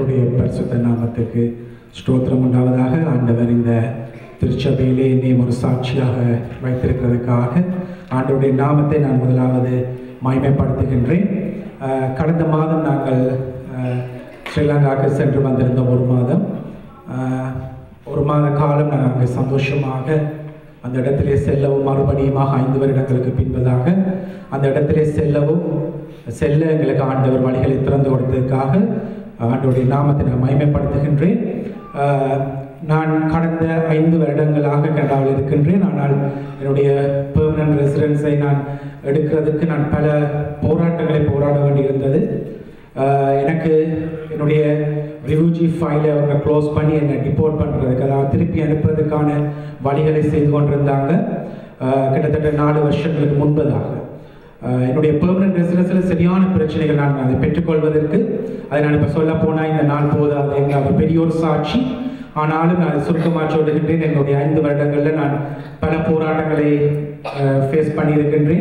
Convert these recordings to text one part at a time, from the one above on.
கர்த்தருடைய பரிசுத்த நாமத்துக்கு ஸ்தோத்திரம் உண்டாவதாக. ஆண்டவர் இந்த திருச்சபையிலே என்னை ஒரு சாட்சியாக வைத்திருக்கிறதுக்காக ஆண்டவருடைய நாமத்தை நான் முதலாவது மகிமைப்படுத்துகின்றேன். கடந்த மாதம் நாங்கள் ஸ்ரீலங்காவுக்கு சென்று வந்திருந்தோம். ஒரு மாத காலம் நாங்கள் அங்கே சந்தோஷமாக அந்த இடத்திலே செல்லவும், மறுபடியுமாக 5 வருடங்களுக்கு பின்பதாக அந்த இடத்திலே செல்ல எங்களுக்கு ஆண்டவர் வழிகளை திறந்து கொடுத்ததுக்காக ஆண்டவருடைய நாமத்தை நான் மகிமைப்படுத்துகின்றேன். நான் கடந்த 5 வருடங்களாக கனடாவில் இருக்கின்றேன். ஆனால் என்னுடைய பெர்மனன்ட் ரெசிடென்ஸை நான் எடுக்கிறதுக்கு நான் பல போராட்டங்களை போராட வேண்டியிருந்தது. எனக்கு என்னுடைய ரிஃப்யூஜி ஃபைலை அவங்க க்ளோஸ் பண்ணி என்னை டிபோர்ட் பண்ணுறதுக்கு, அதாவது திருப்பி அனுப்புறதுக்கான வழிகளை செய்து கொண்டிருந்தாங்க. கிட்டத்தட்ட 4 வருஷங்களுக்கு முன்பதாக என்னுடைய பெர்மனன்ட் ரெசிடென்ஸில் சரியான பிரச்சனைகள் நான் அதை பெற்றுக்கொள்வதற்கு, அதை நான் இப்போ சொல்ல போனால் இந்த நாள் போதாது, எங்கள் பெரிய ஒரு சாட்சி. ஆனாலும் நான் சுருக்கமாக சொல்லுகின்றேன். என்னுடைய 5 வருடங்களில் நான் பல போராட்டங்களை ஃபேஸ் பண்ணியிருக்கின்றேன்.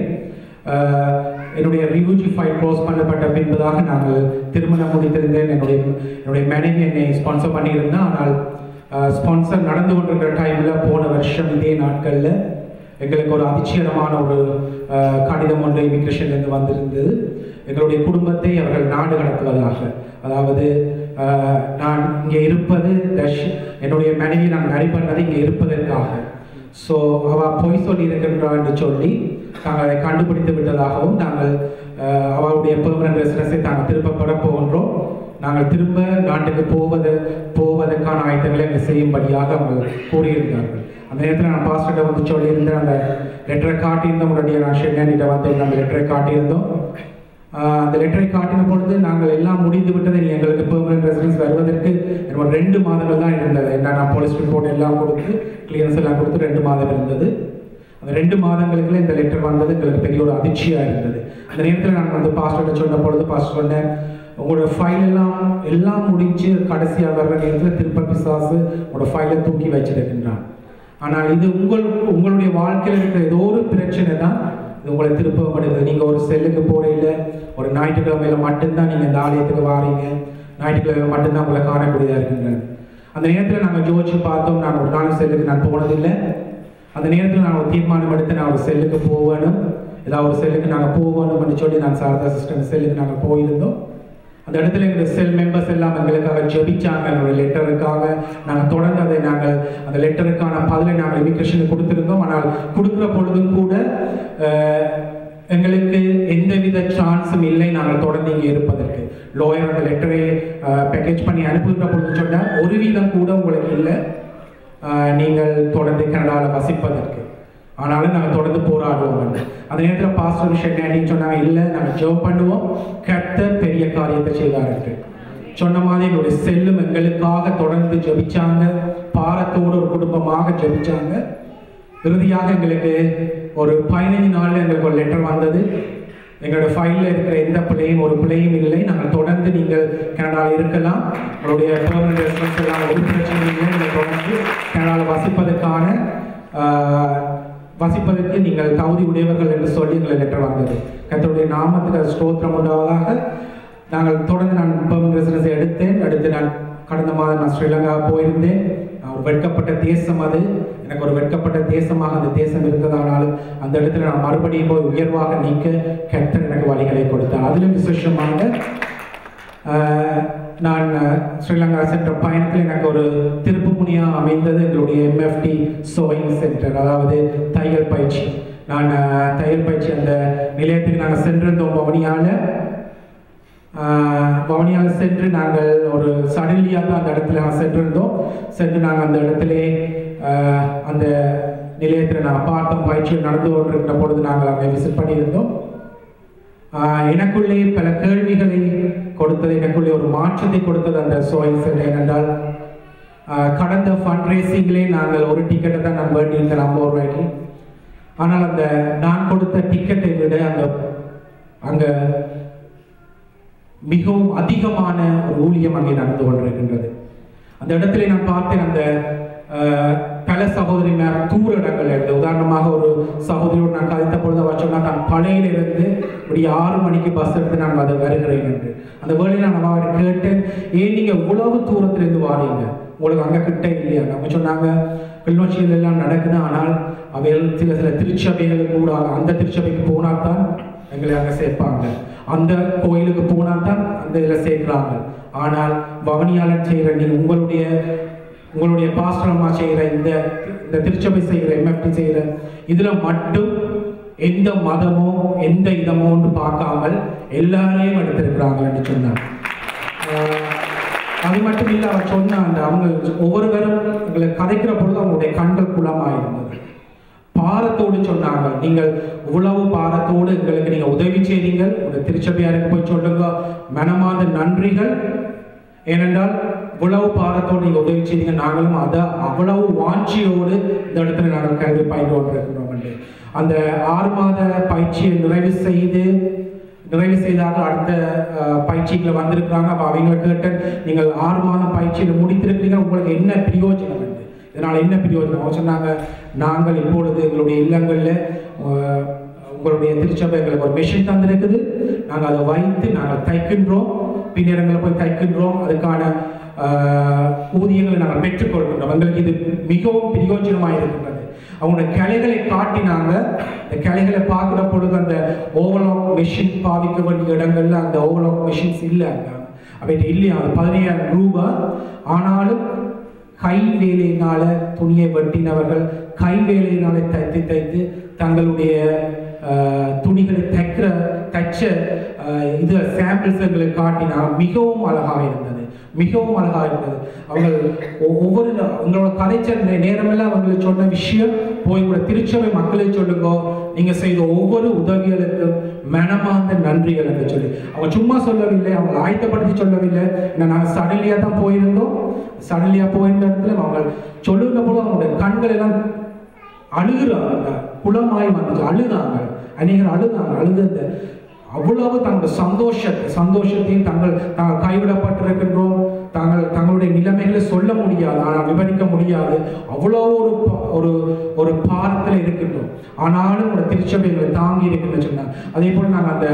என்னுடைய ரிஃப்யூஜி ஃபைல் க்ளோஸ் பண்ணப்பட்ட பின்பதாக நாங்கள் திருமணம் முடித்திருந்தேன். என்னுடைய மனைவி என்னை ஸ்பான்சர் பண்ணியிருந்தேன். ஆனால் ஸ்பான்சர் நடந்து கொண்டிருக்கிற டைமில் போன வருஷம் இதே நாட்களில் எங்களுக்கு ஒரு அதிர்ச்சிகரமான ஒரு கடிதம் ஒன்று இமிக்ரேஷன்லேருந்து வந்திருந்தது. எங்களுடைய குடும்பத்தை அவர்கள் நாடு கடத்துவதாக, அதாவது நான் இங்கே இருப்பது என்னுடைய மனைவி நான் மேரி பண்ணது இங்கே இருப்பதற்காக. ஸோ அவள் பொய் சொல்லி இருக்கின்றாள் என்று சொல்லி நாங்கள் அதை கண்டுபிடித்து விட்டதாகவும், நாங்கள் அவளுடைய பெர்மனன்ட் ரெசிடென்ஸை நாங்கள் திரும்ப பெற போகின்றோம், நாங்கள் திரும்ப நாட்டுக்கு போவதற்கான ஆயத்தங்களை அங்கே செய்யும்படியாக அவங்க கூறியிருந்தார்கள். அந்த நேரத்தில் நான் பாஸ்டர்கிட்ட வந்து சொல்லியிருந்தேன். அந்த லெட்டரை காட்டியிருந்தோம். முன்னாடியே நான் ஷெட்னிட்ட வந்து அந்த லெட்டரை காட்டியிருந்தோம். அந்த லெட்டரை காட்டின பொழுது நாங்கள் எல்லாம் முடிந்து விட்டது, நீ எங்களுக்கு பெர்மனன்ட் ரெசிடென்ஸ் வருவதற்கு என்னோட 2 மாதங்கள் தான் இருந்தது. நான் போலீஸ் ரிப்போர்ட் எல்லாம் கொடுத்து கிளியரன்ஸ் எல்லாம் கொடுத்து 2 மாதம் இருந்தது. அந்த 2 மாதங்களுக்குள்ள இந்த லெட்டர் வந்தது எங்களுக்கு பெரிய ஒரு அதிர்ச்சியாக இருந்தது. அந்த நேரத்தில் நான் வந்து பாஸ்டர்கிட்ட சொன்ன பொழுது பாஸ்டர் சொன்னேன், உங்களோட ஃபைல் எல்லாம் முடிஞ்சு கடைசியாக வர்ற நேரத்தில் திருப்ப பிசாசு உங்களோட ஃபைலை தூக்கி வச்சிருக்கின்றான். ஆனால் இது உங்களுடைய வாழ்க்கையில் இருக்கிற ஏதோ ஒரு பிரச்சனை தான் இது உங்களை திருப்பப்படுகிறது. நீங்கள் ஒரு செல்லுக்கு போகிறீங்க, ஒரு ஞாயிற்றுக்கிழமையில் மட்டும்தான் நீங்கள் இந்த ஆலயத்துக்கு வாரீங்க, ஞாயிற்றுக்கிழமை மட்டும்தான் உங்களை காணக்கூடியதாக இருக்கின்றன. அந்த நேரத்தில் நாங்கள் யோசிச்சு பார்த்தோம். நான் ஒரு நாள் செல்லுக்கு நான் போனதில்லை. அந்த நேரத்தில் நான் ஒரு தீர்மானம் எடுத்து நான் ஒரு செல்லுக்கு போகணும், ஏதாவது ஒரு செல்லுக்கு நாங்கள் போகணும்னு சொல்லி நான் சாரதா சிஸ்டர் செல்லுக்கு நாங்கள் போயிருந்தோம். அந்த இடத்துல எங்களுடைய செல் மெம்பர்ஸ் எல்லாம் எங்களுக்காக ஜெபிச்சாங்க. எங்களுடைய லெட்டருக்காக நாங்கள் தொடர்ந்து அதை அந்த லெட்டருக்கான பதிலை நாங்கள் இமிக்ரேஷனுக்கு கொடுத்துருந்தோம். ஆனால் கொடுக்குற பொழுதும் கூட எங்களுக்கு எந்தவித சான்ஸும் இல்லை நாங்கள் தொடர்ந்து இங்கே இருப்பதற்கு. லோயர் அந்த லெட்டரை பேக்கேஜ் பண்ணி அனுப்புகிற பொழுது சொன்னால் 1% கூட உங்களுக்கு இல்லை நீங்கள் தொடர்ந்து கனடாவில் வசிப்பதற்கு. ஆனாலும் நாங்கள் தொடர்ந்து போராடுவோம். அந்த நேரத்தில் பாஸ்டர் ஷெட்னின்னு சொன்னாங்க, இல்லை நாங்கள் ஜெபம் பண்ணுவோம், கர்த்தர் பெரிய காரியத்தை செய்வார்கள் சொன்ன மாதிரி எங்களுடைய செல்லும் எங்களுக்காக தொடர்ந்து ஜெபிச்சாங்க. பாரத்தோடு ஒரு குடும்பமாக ஜெபிச்சாங்க. இறுதியாக எங்களுக்கு ஒரு 15 நாளில் எங்களுக்கு ஒரு லெட்டர் வந்தது. எங்களோட ஃபைலில் இருக்கிற எந்த பிள்ளையும் ஒரு பிள்ளையும் இல்லை, நாங்கள் தொடர்ந்து நீங்கள் கனடாவில் இருக்கலாம், உங்களுடைய பெர்மனன்ட் ரெசிடென்ஸ் எல்லாம் ஒரு பிரச்சனையும் இல்லை, நீங்கள் தொடர்ந்து கனடாவில் வசிப்பதற்கு நீங்கள் தகுதி உடையவர்கள் என்று சொல்லி எங்களை லெட்டர் வந்தது. கர்த்தருடைய நாமத்துக்கு ஸ்தோத்திரம் உண்டாவதாக. நாங்கள் தொடர்ந்து நான் பெர்மனன்ட் ரெசிடென்ஸை எடுத்து நான் கடந்த மாதம் நான் ஸ்ரீலங்கா போயிருந்தேன். ஒரு வெட்கப்பட்ட தேசம் அது, எனக்கு ஒரு வெட்கப்பட்ட தேசமாக அந்த தேசம் இருந்ததானாலும் அந்த இடத்துல நான் மறுபடியும் போய் உயர்வாக நீக்க கர்த்தர் எனக்கு வழிகளை கொடுத்தார். அதிலும் விசேஷமாக நான் ஸ்ரீலங்கா சென்ற பயணத்தில் எனக்கு ஒரு திருப்பு முனியாக அமைந்தது எங்களுடைய MFT சோயிங் சென்டர், அதாவது தையல் பயிற்சி. நான் தையல் பயிற்சி அந்த நிலையத்துக்கு நாங்கள் சென்றிருந்தோம். வவுனியாவில் சென்று நாங்கள் ஒரு சடன்லியாக தான் அந்த இடத்துல நாங்கள் சென்று நாங்கள் அந்த இடத்துல அந்த நிலையத்தில் நாங்கள் பார்த்தோம். பயிற்சியில் நடந்து கொண்டிருக்கிற பொழுது நாங்கள் அங்கே விசிட் பண்ணியிருந்தோம். எனக்குள்ளே பல கேள்விகளை கொடுத்தது, எனக்குள்ளே ஒரு மாற்றத்தை கொடுத்தது அந்த சோயில் சென்டர். ஏனென்றால் கடந்த ஃபண்ட் ரேசிங்லே நாங்கள் ஒரு டிக்கெட்டை தான் நான் வேண்டியிருந்தேன் 50 ரூபாய்க்கு. ஆனால் அந்த நான் கொடுத்த டிக்கெட்டை விட அங்கே மிகவும் அதிகமான ஒரு ஊழியம் அங்கே நடந்து கொண்டிருக்கின்றது. அந்த இடத்துல நான் பார்த்தேன், அந்த பல சகோதரிமார் தூர இடங்கள் இருந்து, உதாரணமாக ஒரு சகோதரியோடு நான் கதைத்த பொழுது அவர் சொன்னால் நான் பழையிலிருந்து இப்படி 6 மணிக்கு பஸ் எடுத்து நான் அதை வருகிறேன் என்று. அந்த வேலையில் நான் அவரை கேட்டேன், ஏன் நீங்கள் இவ்வளவு தூரத்திலிருந்து வாரீங்க, உங்களுக்கு அங்கே கிட்ட இல்லையா? அவங்க சொன்னாங்க கிளிநொச்சியில் எல்லாம் நடக்குது, ஆனால் அவைகள் சில திருச்சபைகளுக்கு கூட அந்த திருச்சபைக்கு போனால் தான் எங்களை அங்கே சேர்ப்பாங்க, அந்த கோயிலுக்கு போனால் தான் அந்த இதில் சேர்க்குறாங்க. ஆனால் வவனியாளன் செய்கிற நீங்கள் உங்களுடைய பாஸ்டரமா செய்கிற இந்த திருச்சபை செய்கிற MFT செய்கிற இதில் மட்டும் எந்த மதமோ எந்த இதமோன்னு பார்க்காமல் எல்லாரையும் எடுத்திருக்கிறாங்கன்னு சொன்னார். அது மட்டும் இல்லை, அவர் சொன்ன அந்த அவங்க ஒவ்வொருவரும் எங்களை கதைக்கிற பொழுது அவங்களுடைய கண்கள் குளமாக இருந்தது. பாரத்தோடு சொன்னாங்க, நீங்கள் இவ்வளவு பாரத்தோடு எங்களுக்கு நீங்கள் உதவி செய்தீங்கள், உங்கள் திருச்சபையாருக்கு போய் சொல்லுங்க மனமார்ந்த நன்றிகள். ஏனென்றால் இவ்வளவு பாரத்தோடு நீங்கள் உதவி செய்தீங்க, நாங்களும் அதை அவ்வளவு வாஞ்சியோடு இந்த இடத்துல நாங்கள் கல்வி பயின்று கொண்டிருக்கிறோம் என்று. அந்த 6 மாத பயிற்சியை நிறைவு செய்தார்கள். அடுத்த பயிற்சிகளை வந்திருக்கிறாங்க. அப்போ அவங்களை கேட்ட, நீங்கள் 6 மாதம் பயிற்சியில் முடித்திருக்கிறீங்க, உங்களுக்கு என்ன பிரயோஜனம் என்று. இதனால் என்ன பிரயோஜனம்? அவங்க சொன்னாங்க, நாங்கள் இப்பொழுது எங்களுடைய இல்லங்களில் உங்களுடைய திருச்சபை எங்களுக்கு ஒரு மெஷின் தந்திருக்குது, நாங்கள் அதை வைத்து நாங்கள் தைக்கின்றோம், பின்னரங்களை போய் தைக்கின்றோம், அதுக்கான ஊதியங்களை நாங்கள் பெற்றுக்கொள்கின்றோம், எங்களுக்கு இது மிகவும் பிரயோஜனமாக இருக்கின்றது. அவங்களுடைய கிளைகளை காட்டினாங்க. இந்த கிளைகளை பார்க்குற பொழுது அந்த ஓவர்லாக் மெஷின் பாவிக்க வேண்டிய இடங்கள்ல அந்த ஓவர்லாக் மெஷின்ஸ் இல்லை, அவைகிட்ட இல்லையா. அது 17,000 ரூபாய். ஆனாலும் கை வேலையினால துணியை வெட்டினவர்கள் கை வேலையினால தைத்து தங்களுடைய துணிகளை தைச்ச இது சாம்பிள்ஸ் எங்களை காட்டினா மிகவும் அழகாக இருந்தது, மிகவும் அழகாக இருந்தது. அவங்க ஒவ்வொரு உங்களோட கதைச்ச நேரமெல்லாம் அவங்களுக்கு சொன்ன விஷயம், போய் உங்களோட திருச்சபை மக்களை சொல்லுங்க, நீங்க செய்த ஒவ்வொரு உதவிகளுக்கும் மனமார்ந்த நன்றிகள் என்று சொல்லி. அவங்க சும்மா சொல்லவில்லை, அவங்க ஆயத்தப்படுத்தி சொல்லவில்லை. நாங்கள் சடலியா தான் போயிருந்தோம். சடலியா போயிருந்த இடத்துல அவங்க சொல்லுகிற போது அவங்களுடைய கண்கள் எல்லாம் அழுகுறாங்க, குளமாய் வந்துச்சு, அழுதாங்க, அநேகர் அழுத அவ்வளவு தங்களுடைய சந்தோஷத்தையும் தாங்கள் கைவிடப்பட்டிருக்கின்றோம், தங்களுடைய நிலைமைகளை சொல்ல முடியாது, ஆனால் விவரிக்க முடியாது, அவ்வளோ ஒரு பாரத்தில் இருக்கின்றோம். ஆனாலும் ஒரு திருச்சபைகளை தாங்கி இருக்குன்னு சொன்னாங்க. அதே போல் நாங்கள் அந்த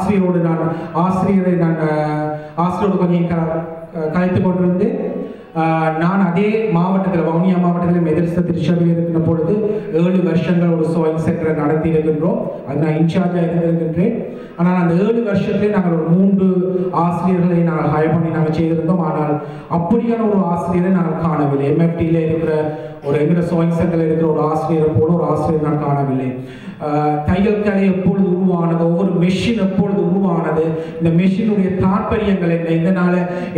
ஆசிரியரை கொஞ்சம் கலைத்து கொண்டிருந்து நான் அதே மாவட்டத்தில் வவுனியா மாவட்டத்தில் மெதரிஸ்த திருச்சபையில் இருக்கிற பொழுது 7 வருஷங்கள் ஒரு சோயிங் சென்டரை நடத்தி இருக்கின்றோம். அது நான் இன்சார்ஜாக இருந்திருக்கின்றேன். ஆனால் அந்த 7 வருஷத்திலே நாங்கள் ஒரு 3 ஆசிரியர்களை நாங்கள் ஹயர் பண்ணி நாங்கள் செய்திருந்தோம். ஆனால் அப்படியான ஒரு ஆசிரியரை நாங்கள் காணவில்லை. MFTயில் இருக்கிற ஒரு எங்கிற சோயிங் சென்டரில் இருக்கிற ஒரு ஆசிரியரை போல ஒரு ஆசிரியர் நான் காணவில்லை. தையல் கலை எப்பொழுது உருவானது, ஒவ்வொரு மெஷின் எப்பொழுது உருவானது, இந்த மெஷினுடைய தாற்பயங்கள் என்ன, இதனால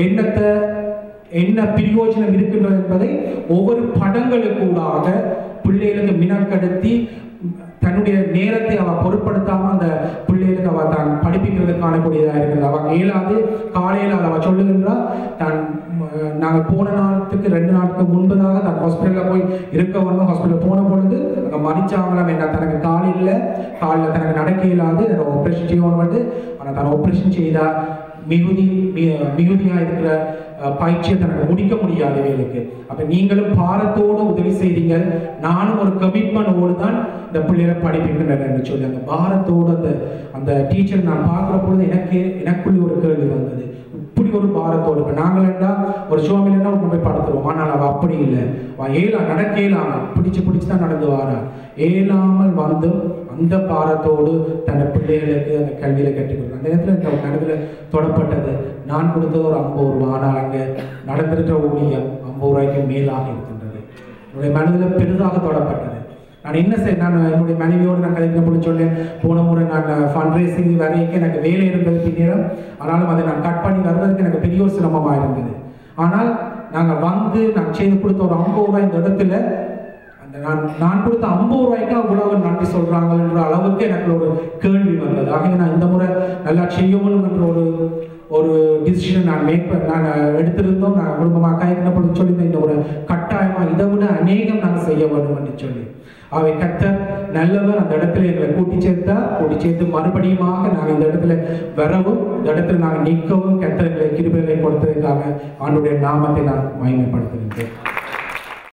என்ன பிரயோஜனம் இருக்கின்றது என்பதை ஒவ்வொரு படங்களுக்கூடாக பிள்ளைகளுக்கு மினக்கடுத்தி தன்னுடைய நேரத்தை அவ பொருட்படுத்தாம அந்த பிள்ளைகளுக்கு அவ தான் படிப்பிக்கிறது காணக்கூடியதாக இருக்கிறது. அவங்க இயலாது காலையில் அவ சொல்லுகின்றால் நாங்கள் போன நாளுக்கு 2 நாளுக்கு முன்பதாக தான் ஹாஸ்பிட்டலில் போய் இருக்க வரணும். ஹாஸ்பிட்டல் போன பொழுது அங்கே மறிச்சாங்களாம், என்ன தனக்கு காலையில் தனக்கு நடக்க இயலாது, ஆப்ரேஷன் செய்யணும் வந்து. ஆனால் தான் ஆப்ரேஷன் செய்தால் மிகுதியாக இருக்கிற பயிற்சியை தனக்கு முடிக்க முடியாத வேலைக்கு. அப்போ நீங்களும் பாரத்தோடு உதவி செய்தீங்க, நானும் ஒரு கமிட்மெண்டோடு தான் இந்த பிள்ளைகளை படிப்பிக்கின்றேன் சொல்லி அந்த பாரத்தோடு அந்த டீச்சர் நான் பார்க்குற பொழுது எனக்குள்ளே ஒரு கேள்வி வந்தது. இப்படி ஒரு பாரத்தோடு இப்போ நாங்களா ஒரு ஷோமில்னா கொண்டு போய் படுத்துருவோம். ஆனால் அவள் அப்படி இல்லை, நடக்க இயலாமல் பிடிச்சு தான் நடந்து வாரா. இயலாமல் வந்து அந்த பாரத்தோடு தன் பிள்ளைகளுக்கு அந்த கல்வியில கற்றுக் கொடுக்கும். அந்த நேரத்தில் இந்த நடுவில் தொடப்பட்டது. நான் கொடுத்தது ஒரு 50 ரூபா. ஆனால் அங்கே நடந்திருக்கிற ஊழியம் 50 ரூபாய்க்கு மேலாக இருக்கின்றது. என்னுடைய மனதில் பெரிதாக தொடப்பட்டது. நான் என்ன நான் என்னுடைய மனைவியோடு நான் கலைஞர் சொல்லேன். போன முறை நான் ஃபண்ட் ரேசிங் வரைக்கும் எனக்கு வேலை இருந்தது பின்னேறம். ஆனாலும் அதை நான் கட் பண்ணி வருவதற்கு எனக்கு பெரிய ஒரு சிரமமாக இருந்தது. ஆனால் நான் செய்து கொடுத்த ஒரு 50 ரூபாய் இந்த இடத்துல நான் கொடுத்த 50 ரூபாய்க்கு அவ்வளவு நன்றி சொல்றாங்கன்ற அளவுக்கு எனக்கு ஒரு கேள்வி வந்தது. ஆக நான் இந்த முறை நல்லா செய்யணும் என்ற ஒரு டிசிஷன் நான் எடுத்திருந்தோம். நான் குடும்பமாக கைப்பட சொல்லி இந்த ஒரு கட்டாயமாக இதை விட அநேகம் நாங்கள் செய்ய வேண்டும் என்று சொல்லி அவை கர்த்தர் நல்லவர். அந்த இடத்துல எங்களை கூட்டி சேர்த்து மறுபடியுமாக நாங்கள் இந்த இடத்துல வரவும், இந்த இடத்துல நாங்கள் நிற்கவும் கர்த்தர் எங்களை கிருபைகளை கொடுத்ததுக்காக ஆண்டவருடைய நாமத்தை நான் மகிமைப்படுத்துகின்றேன்.